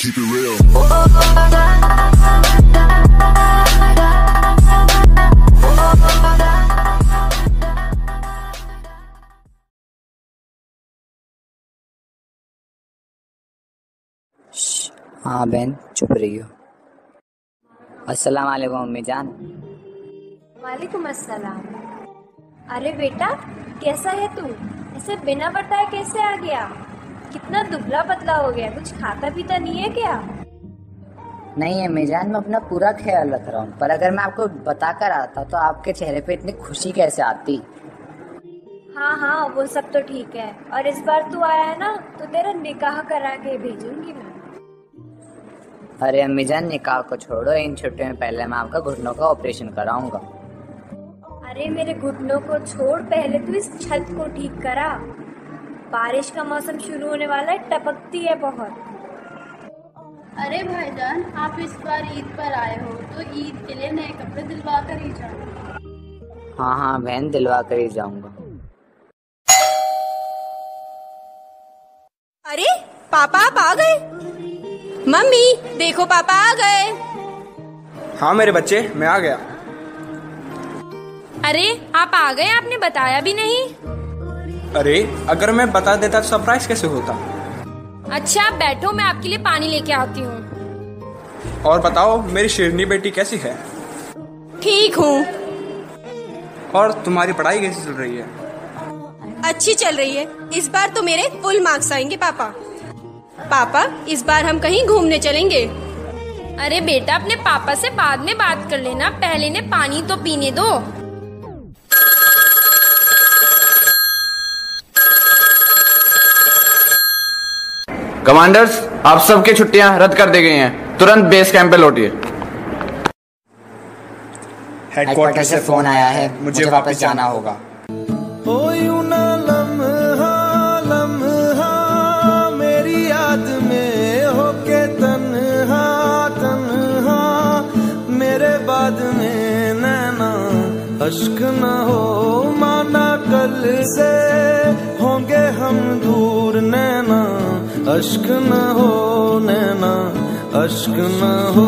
Keep it real. हाँ बहन, चुप रही हो। अस्सलाम वालेकुम अम्मी जान। वालेकुम अस्सलाम। अरे बेटा, कैसा है तू? ऐसे बिना बताए कैसे आ गया? कितना दुबला पतला हो गया, कुछ खाता पीता नहीं है क्या? नहीं अम्मी जान, मैं अपना पूरा ख्याल रख रहा हूँ, पर अगर मैं आपको बता कर आता तो आपके चेहरे पे इतनी खुशी कैसे आती? हाँ, वो सब तो ठीक है। और इस बार तू आया है ना, तो तेरा निकाह करा के भेजूंगी मैं। अरे अम्मी जान, निकाह को छोड़ो, इन छुट्टियों में पहले मैं आपका घुटनों का ऑपरेशन कराऊंगा। अरे मेरे घुटनों को छोड़, पहले तू इस छत को ठीक करा। बारिश का मौसम शुरू होने वाला है, टपकती है बहुत। अरे भाईजान, आप इस बार ईद पर आए हो तो ईद के लिए नए कपड़े दिलवा कर ही जाओ। हाँ बहन, दिलवा कर ही जाऊंगा। अरे पापा आप आ गए। मम्मी देखो, पापा आ गए। हाँ मेरे बच्चे, मैं आ गया। अरे आप आ गए, आपने बताया भी नहीं। अरे अगर मैं बता देता तो सरप्राइज कैसे होता। अच्छा आप बैठो, मैं आपके लिए पानी लेके आती हूँ। और बताओ, मेरी शेरनी बेटी कैसी है? ठीक हूँ। और तुम्हारी पढ़ाई कैसी चल रही है? अच्छी चल रही है। इस बार तो मेरे फुल मार्क्स आएंगे पापा। पापा इस बार हम कहीं घूमने चलेंगे। अरे बेटा, अपने पापा से बाद में बात कर लेना, पहले ने पानी तो पीने दो। कमांडर्स, आप सबकी छुट्टियां रद्द कर दी गई हैं। तुरंत बेस कैंप पे लौटिए। हेडक्वार्टर से फोन आया है, मुझे वापस जाना होगा। मेरी याद में होके तन्हा तन्हा, मेरे बाद में नैना अश्क न हो, माना कल से होंगे हम दूर, नैना अश्क न हो, नैना अश्क न हो।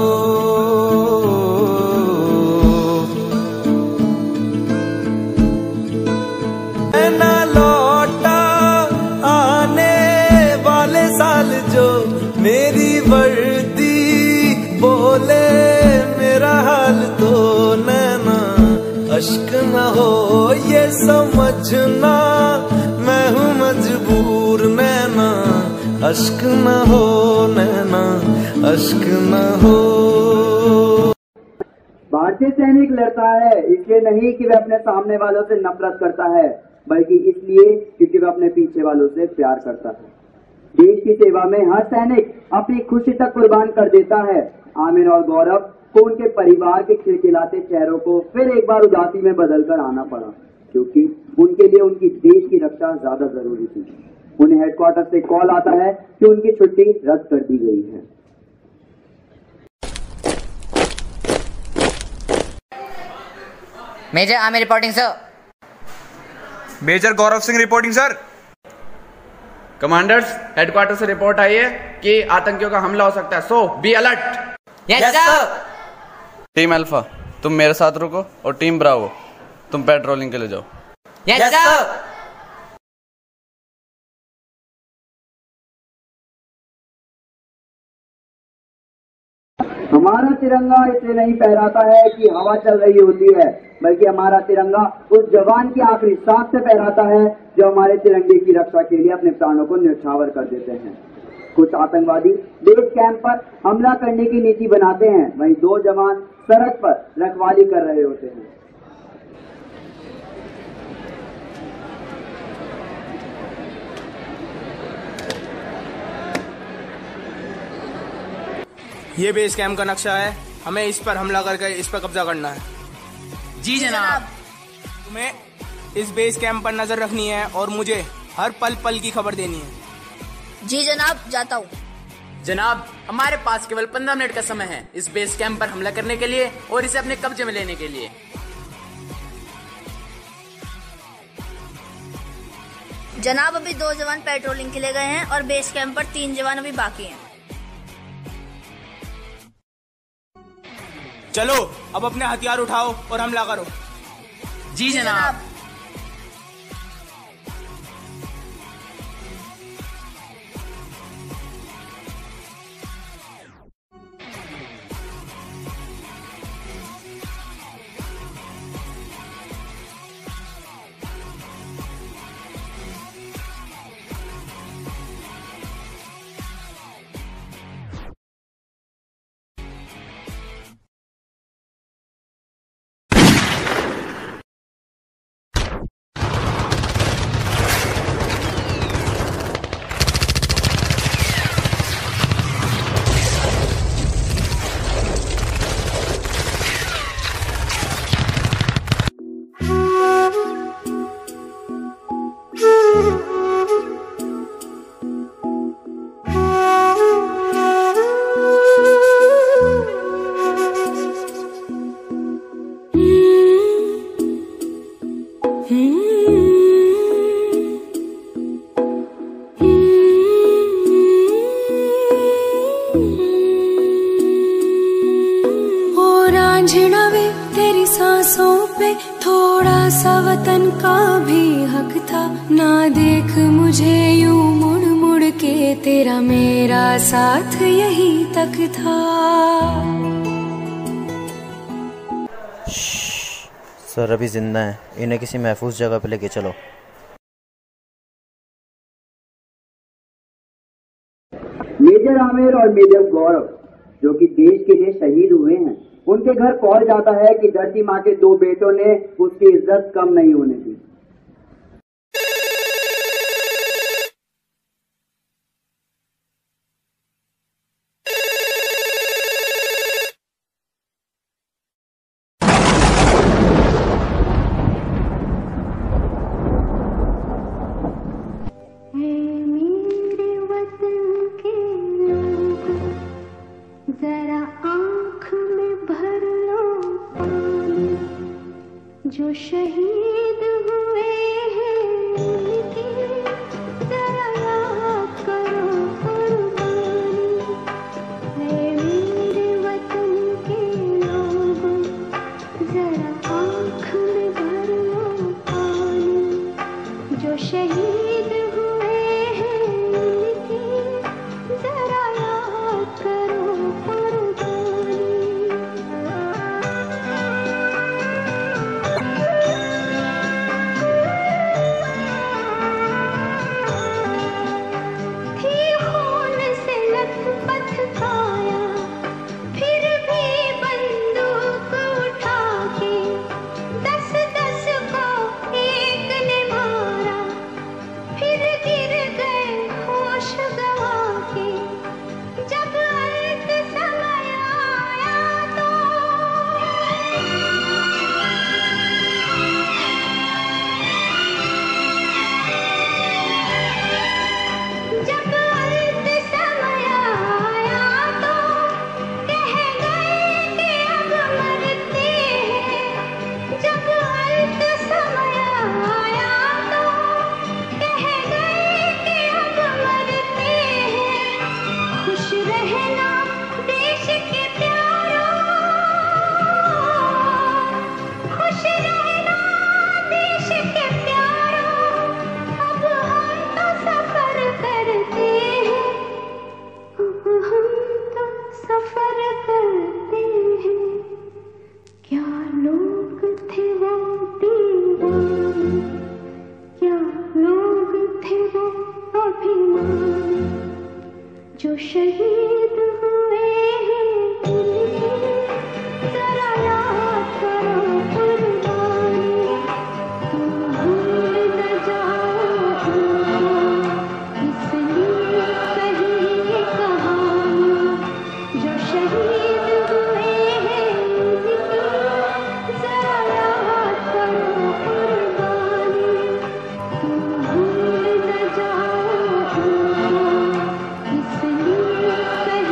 नैना लौटा आने वाले साल जो मेरी वर्दी बोले मेरा हाल, तो नैना अश्क न हो, ये समझना मैं हूँ मजबूर, नैना अश्क न हो, नैना अश्क न हो। भारतीय सैनिक लड़ता है इसलिए नहीं कि वह अपने सामने वालों से नफरत करता है, बल्कि इसलिए क्योंकि वह अपने पीछे वालों से प्यार करता है। देश की सेवा में हर सैनिक अपनी खुशी तक कुर्बान कर देता है। आमिर और गौरव को उनके परिवार के खिलखिलाते चेहरों को फिर एक बार उदासी में बदलकर आना पड़ा, क्योंकि उनके लिए उनकी देश की रक्षा ज्यादा जरूरी थी। उन्हें हेडक्वार्टर से कॉल आता है कि उनकी छुट्टी रद्द कर दी गई है। Major Aamir reporting sir. Major Gaurav Singh reporting sir. Commanders, headquarter से रिपोर्ट आई है कि आतंकियों का हमला हो सकता है, so be alert. Yes sir. Team alpha, तुम मेरे साथ रुको, और टीम ब्रावो, तुम पेट्रोलिंग के लिए जाओ। Yes sir. हमारा तिरंगा इसलिए नहीं फहराता है कि हवा चल रही होती है, बल्कि हमारा तिरंगा उस जवान की आखिरी सांस से फहराता है जो हमारे तिरंगे की रक्षा के लिए अपने प्राणों को न्यौछावर कर देते हैं। कुछ आतंकवादी बेस कैंप पर हमला करने की नीति बनाते हैं, वहीं दो जवान सड़क पर रखवाली कर रहे होते हैं। ये बेस कैंप का नक्शा है, हमें इस पर हमला करके इस पर कब्जा करना है। जी जनाब। तुम्हें इस बेस कैंप पर नजर रखनी है और मुझे हर पल पल की खबर देनी है। जी जनाब, जाता हूँ। जनाब, हमारे पास केवल 15 मिनट का समय है इस बेस कैंप पर हमला करने के लिए और इसे अपने कब्जे में लेने के लिए। जनाब, अभी 2 जवान पेट्रोलिंग के लिए गए हैं और बेस कैंप पर 3 जवान अभी बाकी हैं। चलो अब अपने हथियार उठाओ और हमला करो। जी जनाब। तेरी सांसों पे थोड़ा सा वतन का भी हक था, ना देख मुझे यूं मुड़ मुड़ के, तेरा मेरा साथ यही तक था। सर अभी जिंदा है, इन्हें किसी महफूज जगह पे लेके चलो। मेजर आमिर और मेजर गौरव जो कि देश के लिए शहीद हुए हैं, उनके घर पहुंच जाता है कि धरती माँ के 2 बेटों ने उसकी इज्जत कम नहीं होने दी। जरा आँख में भर लो पानी, जो शहीद हुए हैं उनकी जरा याद करो कुर्बानी। है मेरे वतन के लोगों, जरा आँख में भर लो पानी, जो शहीद हुए हैं उनकी जरा याद करो। जो शहीद हुए हैं जरा याद करो कुर्बानी, तुम भूल न जाओ इसलिए कही ये कहानी। जो शहीद हुए हैं जरा याद करो कुर्बानी, तुम भूल न जाओ इसलिए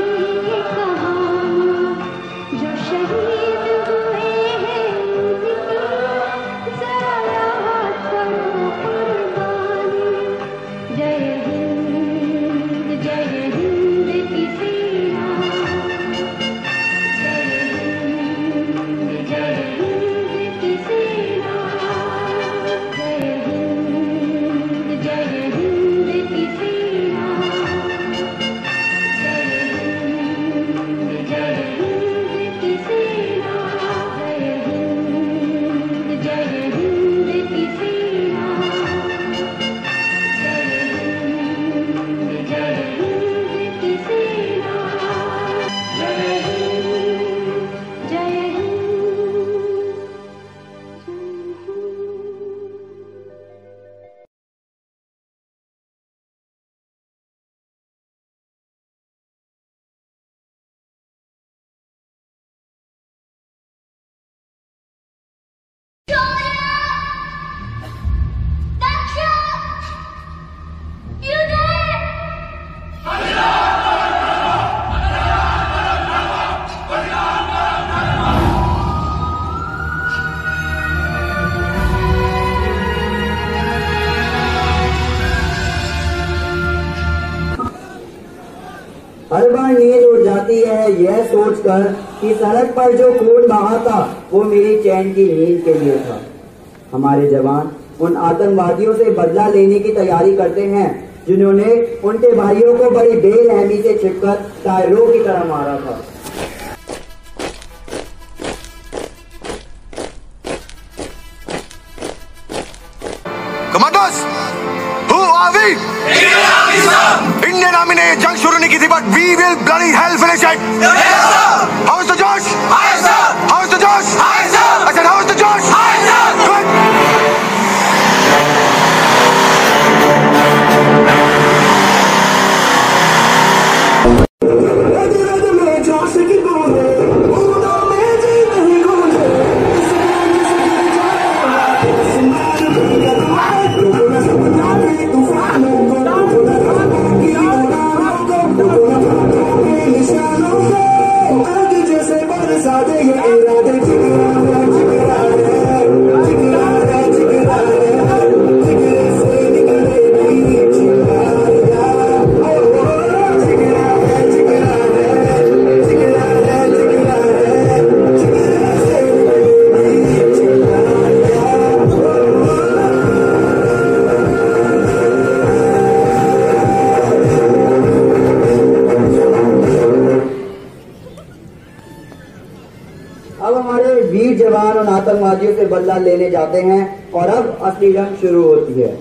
हर बार नींद उड़ जाती है यह सोचकर कि सड़क पर जो खून बहा था वो मेरी चैन की नींद के लिए था। हमारे जवान उन आतंकवादियों से बदला लेने की तैयारी करते हैं जिन्होंने उनके भाइयों को बड़ी बेरहमी से छिपकर टायरों की तरह मारा था। Commanders, who are we? Indian army ने ये जंग शुरू नहीं की थी, but we will bloody hell finish it. How is the Josh? How is the Josh? I said, how is the Josh? Good. आतंकवादियों से बदला लेने जाते हैं और अब असली जंग शुरू होती है।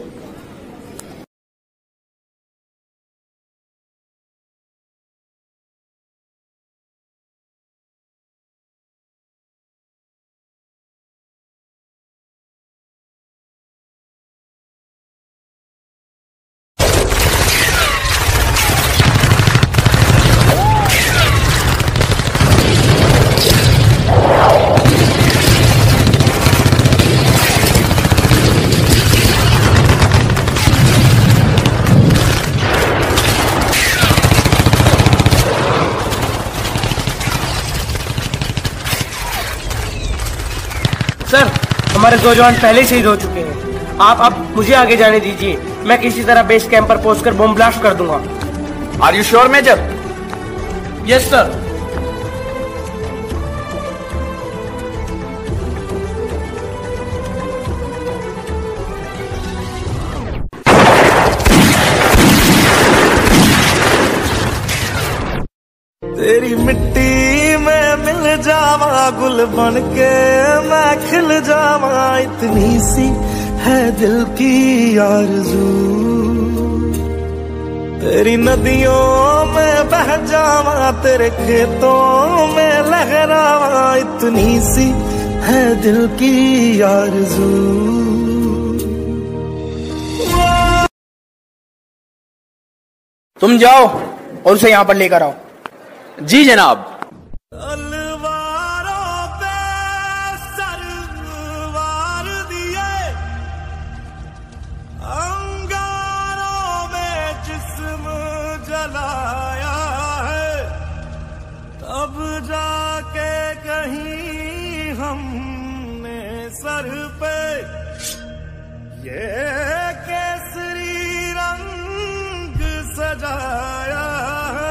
सर, हमारे 2 जवान पहले ही शहीद हो चुके हैं। आप अब मुझे आगे जाने दीजिए। मैं किसी तरह बेस कैंप पर पहुंचकर बम ब्लास्ट कर दूंगा। Are you sure major? Yes sir. तेरी मिट्टी में मिल जावा, गुल बन के मैं खिल जावा, इतनी सी है दिल की आरज़ू। तेरी नदियों में बह जावा, तेरे खेतों में लहरावा, इतनी सी है दिल की आरज़ू। तुम जाओ और उसे यहाँ पर लेकर आओ। जी जनाब। तलवारों पे सरवार दिए, अंगारों में जिस्म जलाया है, तब जाके कहीं हमने सर पे ये केसरी रंग सजाया है।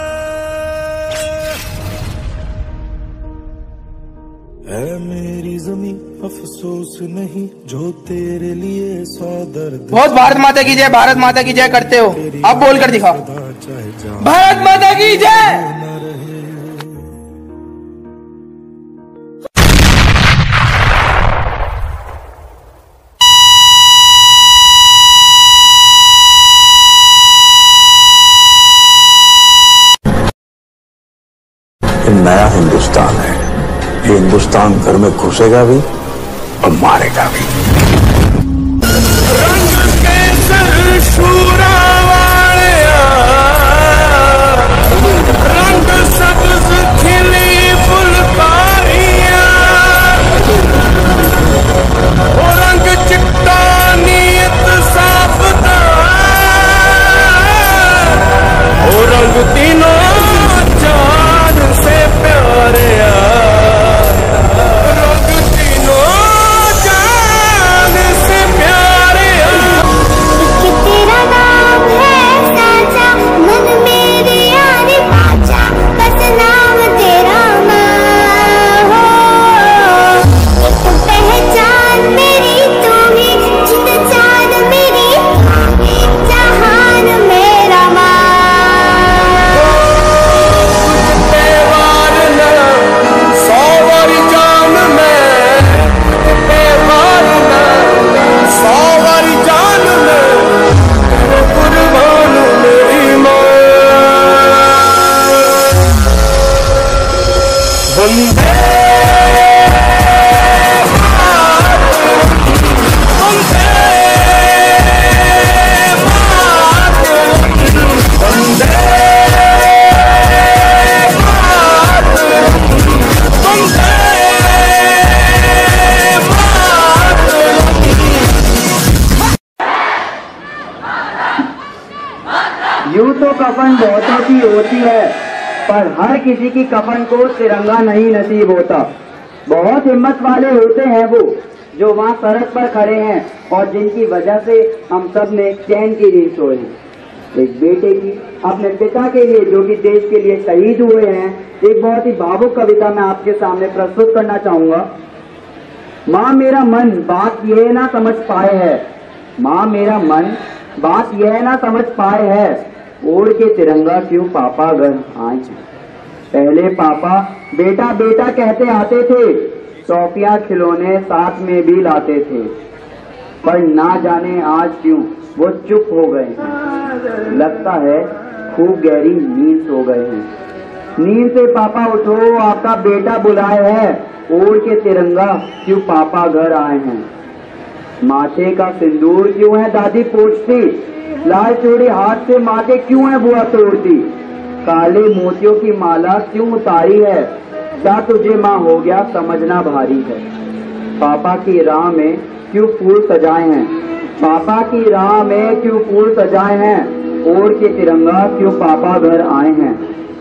है मेरी जमीन अफसोस नहीं जो तेरे लिए 100 दर्द। बहुत भारत माता की जय, भारत माता की जय करते हो, अब बोल कर दिखाओ। भारत माता की जय। नया हिंदुस्तान है, ये हिंदुस्तान घर में घुसेगा भी और मारेगा भी। रंग केसर शूरा वालिया, रंग सब्ज खिली फुलकारियां, वो रंग चिट्टा नीयत साफता, वो रंग तीनों जान से प्यारे, रंग तीनों जान यूं तो कफन बहुतों की होती है, पर हर किसी की कफन को तिरंगा नहीं नसीब होता। बहुत हिम्मत वाले होते हैं वो जो वहाँ सड़क पर खड़े हैं और जिनकी वजह से हम सब ने चैन की नींद सोए हैं। एक बेटे की अपने पिता के लिए जो कि देश के लिए शहीद हुए हैं, एक बहुत ही भावुक कविता मैं आपके सामने प्रस्तुत करना चाहूंगा। माँ मेरा मन बात यह ना समझ पाए है, माँ मेरा मन बात यह ना समझ पाए है, ओढ़ के तिरंगा क्यों पापा घर आए। पहले पापा बेटा बेटा कहते आते थे, टॉफियां खिलौने साथ में भी लाते थे, पर ना जाने आज क्यों वो चुप हो गए। लगता है खूब गहरी नींद सो गए हैं। नींद से पापा उठो, आपका बेटा बुलाए है, ओढ़ के तिरंगा क्यों पापा घर आए हैं। माथे का सिंदूर क्यों है दादी पोंछती, लाल चूड़ी हाथ से माँ के क्यों है बुआ तोड़ती, काले मोतियों की माला क्यों उतारी है, क्या तुझे माँ हो गया समझना भारी है। पापा की राह में क्यों फूल सजाए हैं, पापा की राह में क्यों फूल सजाए हैं, ओढ़ के तिरंगा क्यों पापा घर आए हैं।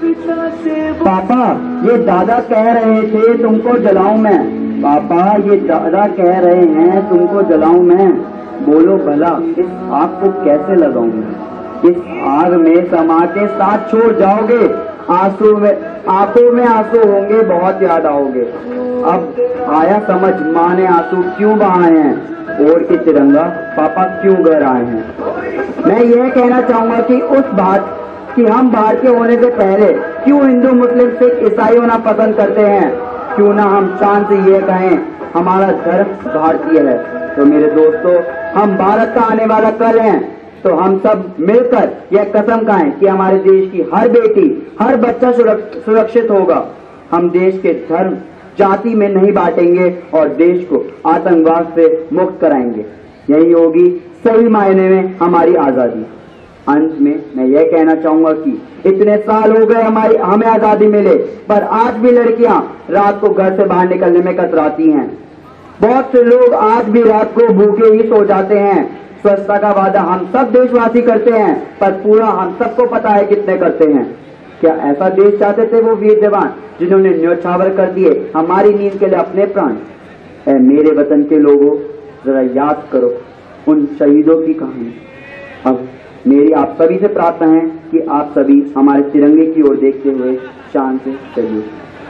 पापा ये दादा कह रहे थे तुमको जलाऊं मैं, पापा ये दादा कह रहे हैं तुमको जलाऊं मैं, बोलो भला इस आग को कैसे लगाऊं मैं। इस आग में समा के साथ छोड़ जाओगे, आंसू में आंखों में आंसू होंगे, बहुत याद आओगे। अब आया समझ माँ ने आंसू क्यों बहाए हैं, ओढ़ के तिरंगा पापा क्यों घर आए हैं। मैं यह कहना चाहूंगा कि उस बात कि हम भारतीय होने से पहले क्यों हिंदू मुस्लिम सिख ईसाई होना पसंद करते हैं, क्यों ना हम शान से ये कहें हमारा धर्म भारतीय है। तो मेरे दोस्तों, हम भारत का आने वाला कल हैं, तो हम सब मिलकर यह कसम खाएं कि हमारे देश की हर बेटी हर बच्चा सुरक्षित होगा। हम देश के धर्म जाति में नहीं बांटेंगे और देश को आतंकवाद से मुक्त कराएंगे। यही होगी सही मायने में हमारी आजादी। अंत में मैं यह कहना चाहूंगा कि इतने साल हो गए हमें आजादी मिले, पर आज भी लड़कियां रात को घर से बाहर निकलने में कतराती हैं। बहुत से लोग आज भी रात को भूखे ही सो जाते हैं। स्वच्छता का वादा हम सब देशवासी करते हैं, पर पूरा हम सबको पता है कितने करते हैं। क्या ऐसा देश चाहते थे वो वीर जवान जिन्होंने न्योछावर कर दिए हमारी नींद के लिए अपने प्राण। ऐ मेरे वतन के लोगों, जरा याद करो उन शहीदों की कहानी। अब मेरी आप सभी से प्रार्थना है कि आप सभी हमारे तिरंगे की ओर देखते हुए शान से चलिए।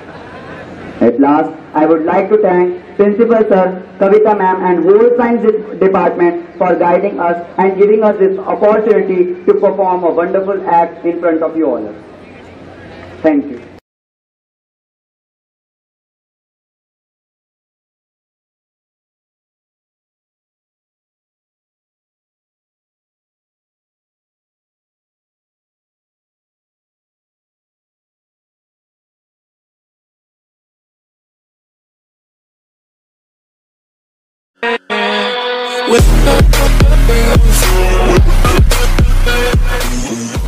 At last, I would like to thank Principal Sir, Kavita Ma'am and whole Science Department for guiding us and giving us this opportunity to perform a wonderful act in front of you all. Thank you. With